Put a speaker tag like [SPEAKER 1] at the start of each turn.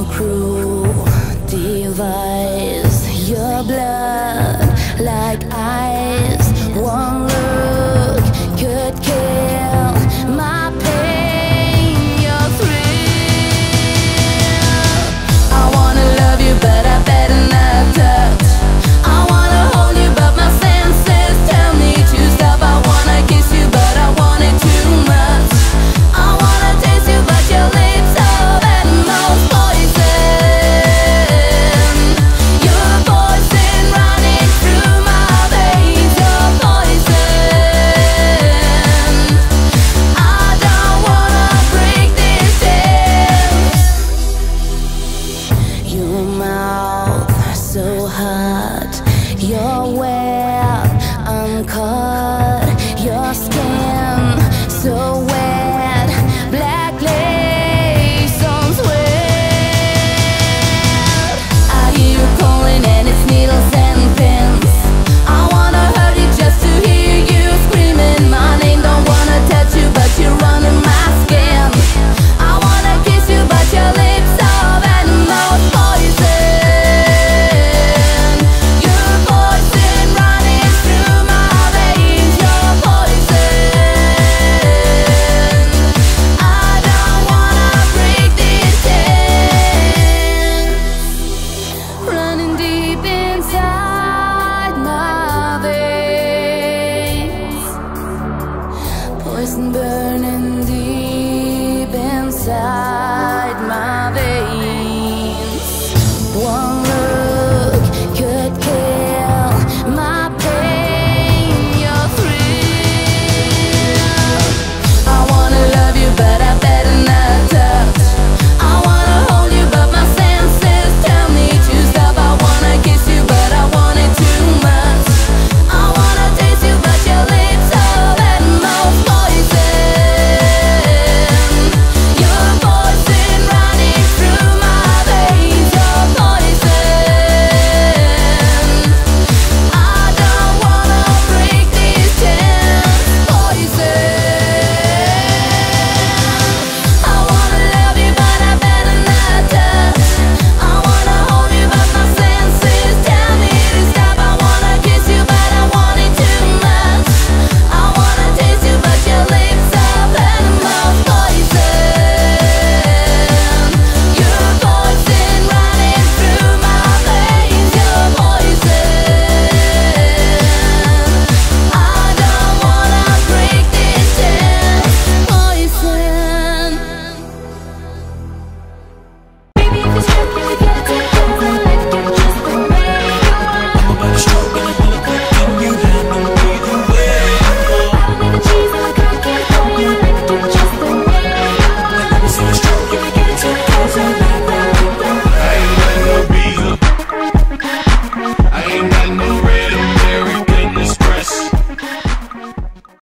[SPEAKER 1] cruel device. Your blood like ice. One look could kill my pain. Your thrill. I wanna love you, but I better not touch. I wanna hold you, but my senses tell me to stop. I wanna kiss you, but I want it too much. I wanna taste you, but your lips are that most poison. You're poison running through my veins. You're poison. I don't wanna break this dance. Your mouth so hot, you're wet, I'm caught. Your skin so wet.